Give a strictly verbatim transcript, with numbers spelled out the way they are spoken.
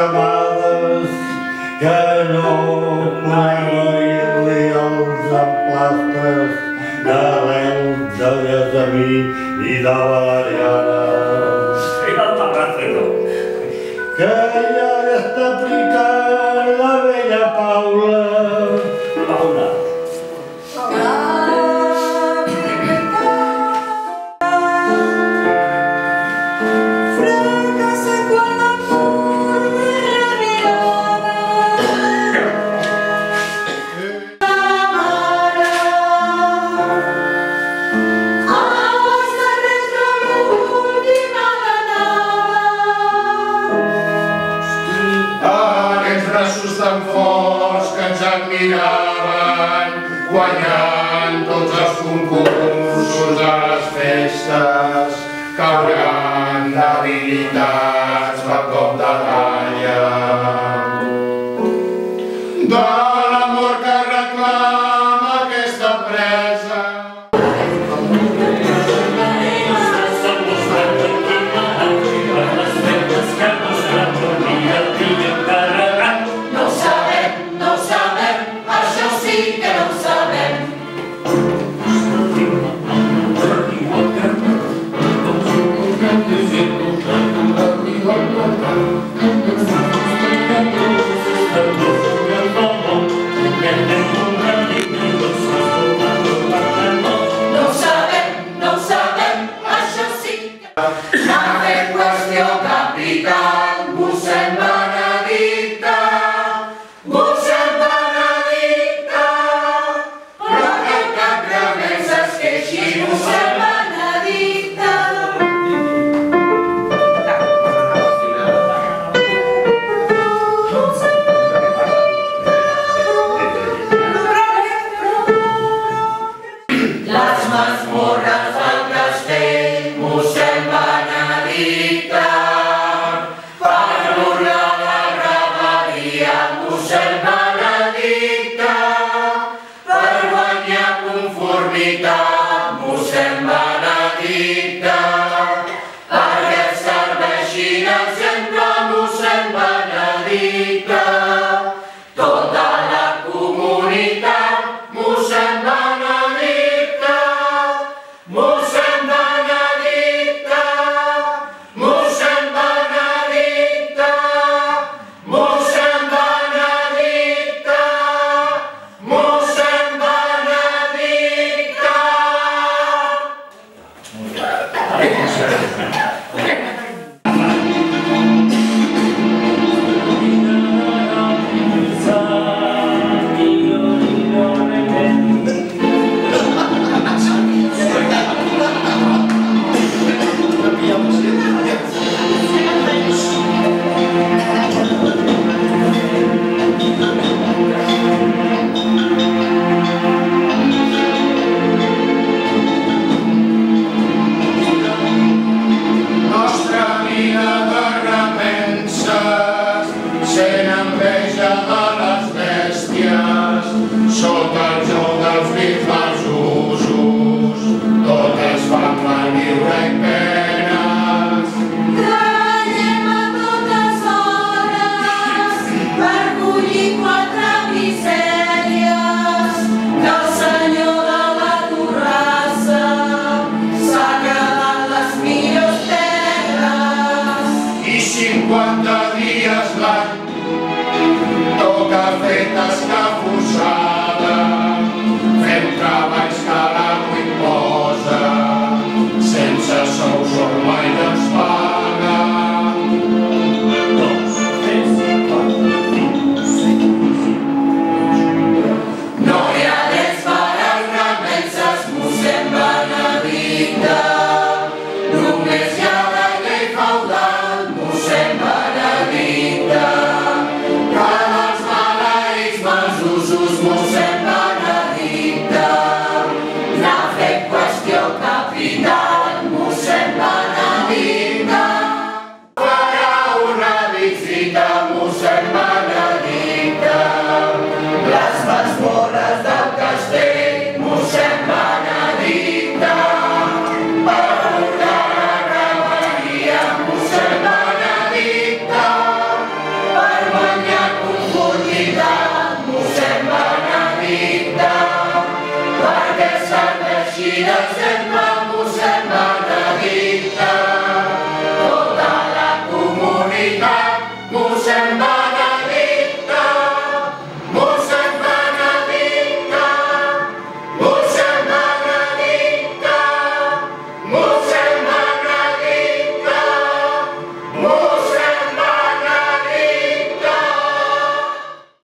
cremades que no conegui els emplastres d'Arrel, de Llesamí i de Valeriana. Que ja està aplicant la vella Paula. Paula. Tan forts que ens admiraven, guanyant tots els concursos a les festes, cauran debilitats per cop de galla. De l'amor que reclama aquesta presa, mossèn Benedicte, perquè et serveixin exemple, mossèn Benedicte. Tota la comunitat, mossèn Benedicte, mossèn Benedicte, mossèn Benedicte, mossèn Benedicte, mossèn Benedicte. Sota el jou dels bisbals usos, totes fan malviure i penes. Treballem a totes hores per collir quatre misèries, que el senyor de la torrassa s'ha quedat les millors terres. I cinquanta dies l'any toca fer tascar